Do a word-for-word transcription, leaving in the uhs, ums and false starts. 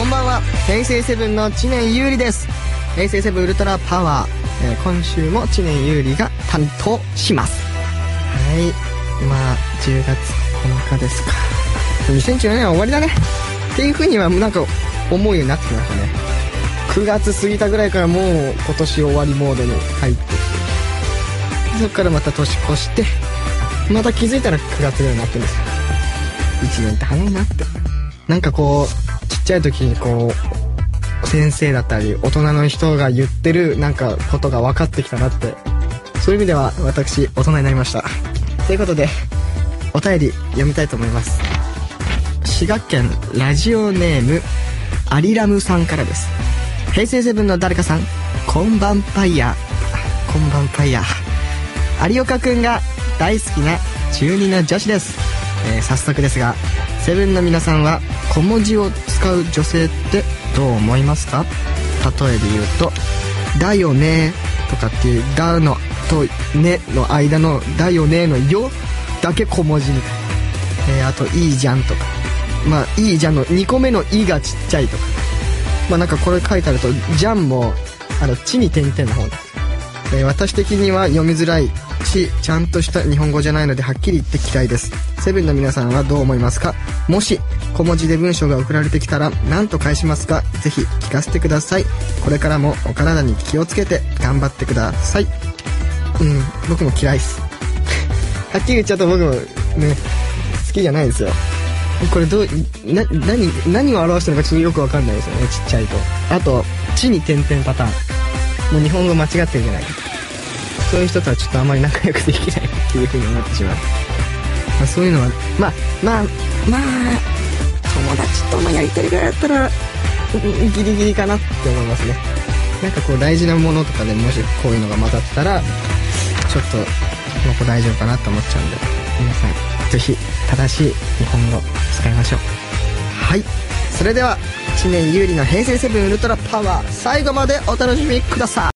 こんばんは、平成セブンの知念優里です。平成セブンウルトラパワー、えー、今週も知念優里が担当します。はい、まあじゅうがつここのかですか。にせんじゅうよねんは終わりだねっていう風にはなんか思うようになってきましたね。くがつ過ぎたぐらいからもう今年終わりモードに入ってきて、そっからまた年越して、また気づいたらくがつぐらいになってるんですよ。いちねんって早いなって。なんかこうちっちゃい時にこう先生だったり大人の人が言ってるなんかことが分かってきたなって、そういう意味では私大人になりました。ということでお便り読みたいと思います。滋賀県ラジオネームアリラムさんからです。平成セブンの誰かさん、こんばんパイヤー。こんばんパイヤー。有岡くんが大好きな中にの女子です。えー、早速ですが、セブンの皆さんは小文字を使う女性ってどう思いますか？例えで言うとだよねとかっていうだのとねの間のだよねのよだけ小文字みたいな、えー、あといいじゃんとか、まあいいじゃんのにこめのいがちっちゃいとか、まあなんかこれ書いてあるとじゃんもあのちに点々の方です。えー、私的には読みづらいし、ちゃんとした日本語じゃないのではっきり言って嫌いです。セブンの皆さんはどう思いますか？もし小文字で文章が送られてきたら何と返しますか？ぜひ聞かせてください。これからもお体に気をつけて頑張ってください。うん、僕も嫌いですはっきり言っちゃうと僕もね好きじゃないですよ。これどうな何何を表してるのかちょっとよくわかんないですよね、ちっちゃいと。あとちに点々パターン、もう日本語間違ってるじゃないか、そういう人とはちょっとあまり仲良くできないっていう風に思ってしまう。まあ、そういうのはまあまあまあ友達とのやり取りぐらいだったらギリギリかなって思いますね。なんかこう大事なものとかでもしこういうのが混ざったらちょっとこの子大丈夫かなって思っちゃうんで、皆さんぜひ正しい日本語使いましょう。はい、それでは知念優里の平成セブンウルトラパワー、最後までお楽しみください。